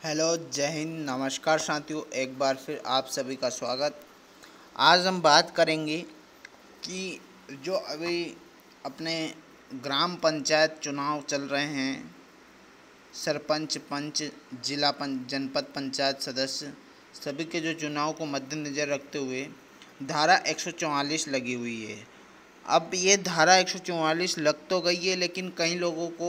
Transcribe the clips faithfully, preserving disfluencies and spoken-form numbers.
Hello, जय हिंद, नमस्कार साथियों। एक बार फिर आप सभी का स्वागत। आज हम बात करेंगे कि जो अभी अपने ग्राम पंचायत चुनाव चल रहे हैं, सरपंच, पंच, जिला पंच, जनपद पंचायत सदस्य, सभी के जो चुनाव को मद्देनज़र रखते हुए धारा एक सौ चौवालीस लगी हुई है। अब ये धारा एक सौ चौवालीस लग तो गई है, लेकिन कई लोगों को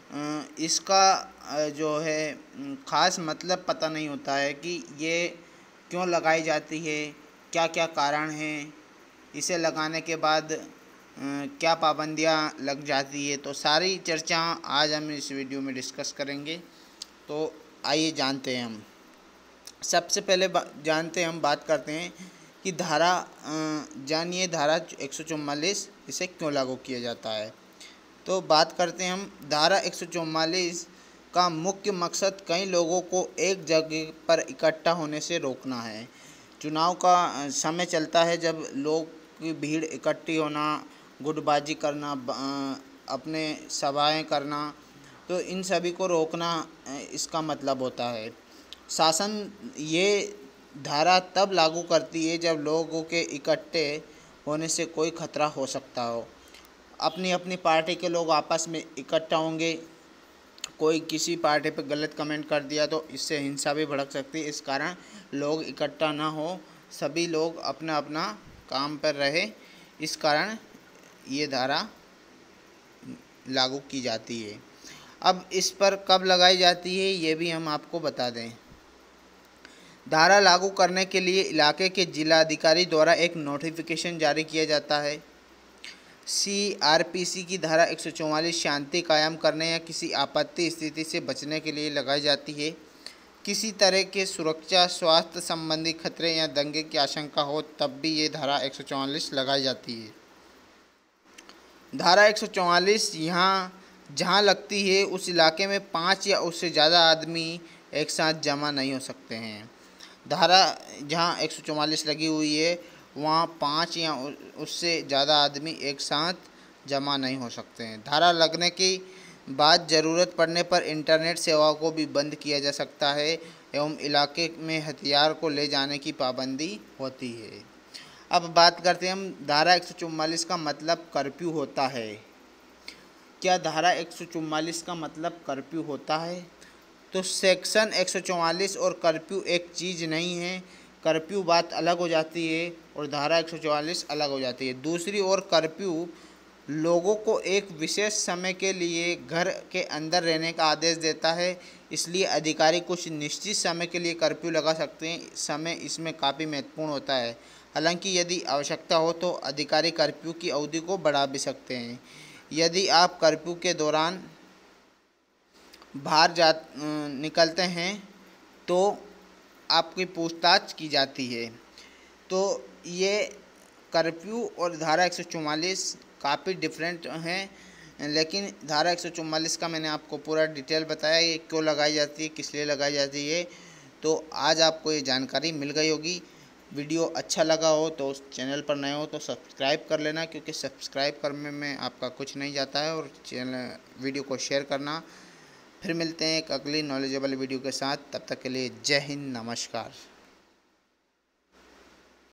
इसका जो है ख़ास मतलब पता नहीं होता है कि ये क्यों लगाई जाती है, क्या क्या कारण हैं, इसे लगाने के बाद क्या पाबंदियां लग जाती है। तो सारी चर्चा आज हम इस वीडियो में डिस्कस करेंगे। तो आइए जानते हैं। हम सबसे पहले जानते हैं हम बात करते हैं कि धारा जानिए धारा एक सौ चौवालीस इसे क्यों लागू किया जाता है। तो बात करते हैं हम धारा एक सौ चौवालीस का मुख्य मकसद कई लोगों को एक जगह पर इकट्ठा होने से रोकना है। चुनाव का समय चलता है जब लोग की भीड़ इकट्ठी होना, गुटबाजी करना, अपने सभाएं करना, तो इन सभी को रोकना इसका मतलब होता है। शासन ये धारा तब लागू करती है जब लोगों के इकट्ठे होने से कोई खतरा हो सकता हो। अपनी अपनी पार्टी के लोग आपस में इकट्ठा होंगे, कोई किसी पार्टी पर गलत कमेंट कर दिया तो इससे हिंसा भी भड़क सकती है। इस कारण लोग इकट्ठा ना हो, सभी लोग अपना अपना काम पर रहे, इस कारण ये धारा लागू की जाती है। अब इस पर कब लगाई जाती है ये भी हम आपको बता दें। धारा लागू करने के लिए इलाके के जिलाधिकारी द्वारा एक नोटिफिकेशन जारी किया जाता है। सी आर पी सी की धारा एक सौ चौवालीस शांति कायम करने या किसी आपत्ति स्थिति से बचने के लिए लगाई जाती है। किसी तरह के सुरक्षा, स्वास्थ्य संबंधी खतरे या दंगे की आशंका हो तब भी ये धारा एक सौ चौवालीस लगाई जाती है। धारा एक सौ चौवालीस यहाँ जहाँ लगती है उस इलाके में पाँच या उससे ज़्यादा आदमी एक साथ जमा नहीं हो सकते हैं। धारा जहाँ एक सौ चौवालीस लगी हुई है वहाँ पाँच या उससे ज़्यादा आदमी एक साथ जमा नहीं हो सकते हैं। धारा लगने की बाद ज़रूरत पड़ने पर इंटरनेट सेवाओं को भी बंद किया जा सकता है एवं इलाके में हथियार को ले जाने की पाबंदी होती है। अब बात करते हैं हम धारा एक सौ चौवालीस का मतलब कर्फ्यू होता है। क्या धारा एक सौ चौवालीस का मतलब कर्फ्यू होता है? तो सेक्शन एक सौ चौवालीस और कर्फ्यू एक चीज़ नहीं है। कर्फ्यू बात अलग हो जाती है और धारा एक सौ चौवालीस अलग हो जाती है। दूसरी ओर कर्फ्यू लोगों को एक विशेष समय के लिए घर के अंदर रहने का आदेश देता है, इसलिए अधिकारी कुछ निश्चित समय के लिए कर्फ्यू लगा सकते हैं। समय इसमें काफ़ी महत्वपूर्ण होता है। हालांकि यदि आवश्यकता हो तो अधिकारी कर्फ्यू की अवधि को बढ़ा भी सकते हैं। यदि आप कर्फ्यू के दौरान बाहर जा निकलते हैं तो आपकी पूछताछ की जाती है। तो ये कर्फ्यू और धारा एक सौ चौवालीस काफ़ी डिफरेंट हैं, लेकिन धारा एक सौ चौवालीस का मैंने आपको पूरा डिटेल बताया, ये क्यों लगाई जाती है, किस लिए लगाई जाती है। तो आज आपको ये जानकारी मिल गई होगी। वीडियो अच्छा लगा हो तो चैनल पर नए हो तो सब्सक्राइब कर लेना, क्योंकि सब्सक्राइब करने में आपका कुछ नहीं जाता है, और चैनल वीडियो को शेयर करना। फिर मिलते हैं एक अगली नॉलेजेबल वीडियो के साथ, तब तक के लिए जय हिंद, नमस्कार।